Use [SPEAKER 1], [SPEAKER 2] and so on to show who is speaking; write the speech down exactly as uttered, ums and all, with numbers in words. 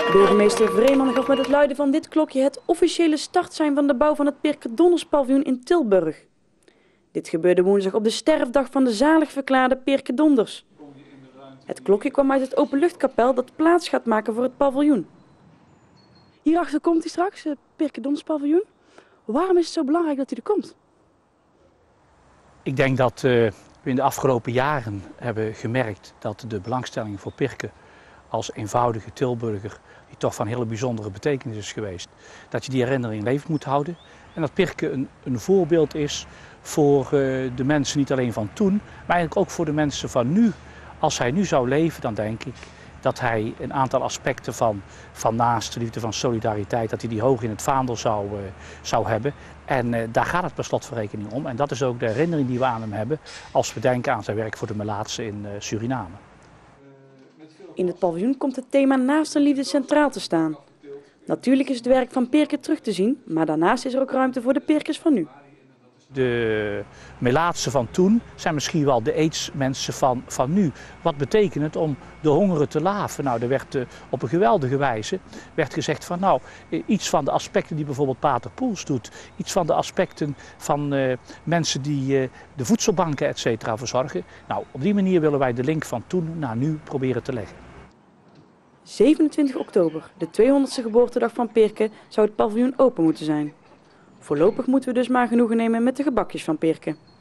[SPEAKER 1] Burgemeester Vreeman gaf met het luiden van dit klokje het officiële startsein van de bouw van het Pirke Donderspaviljoen in Tilburg. Dit gebeurde woensdag op de sterfdag van de zalig verklaarde Pirke Donders. Het klokje kwam uit het openluchtkapel dat plaats gaat maken voor het paviljoen. Hierachter komt hij straks, het Pirke Donderspaviljoen. Waarom is het zo belangrijk dat hij er komt?
[SPEAKER 2] Ik denk dat uh, we in de afgelopen jaren hebben gemerkt dat de belangstelling voor Pirke als eenvoudige Tilburger, die toch van hele bijzondere betekenis is geweest, dat je die herinnering levend moet houden. En dat Pirke een, een voorbeeld is voor uh, de mensen niet alleen van toen, maar eigenlijk ook voor de mensen van nu. Als hij nu zou leven, dan denk ik dat hij een aantal aspecten van, van naaste liefde, van solidariteit, dat hij die hoog in het vaandel zou, uh, zou hebben. En uh, daar gaat het per slotverrekening om. En dat is ook de herinnering die we aan hem hebben als we denken aan zijn werk voor de Melaatsen in uh, Suriname.
[SPEAKER 1] In het paviljoen komt het thema naaste liefde centraal te staan. Natuurlijk is het werk van Pirke terug te zien, maar daarnaast is er ook ruimte voor de Pirkers van nu.
[SPEAKER 2] De Melaatsen van toen zijn misschien wel de aidsmensen van, van nu. Wat betekent het om de hongeren te laven? Nou, er werd uh, op een geweldige wijze werd gezegd van nou, iets van de aspecten die bijvoorbeeld Pater Poels doet, iets van de aspecten van uh, mensen die uh, de voedselbanken et cetera verzorgen. Nou, op die manier willen wij de link van toen naar nu proberen te leggen.
[SPEAKER 1] zevenentwintig oktober, de tweehonderdste geboortedag van Pirke, zou het paviljoen open moeten zijn. Voorlopig moeten we dus maar genoegen nemen met de gebakjes van Pirke.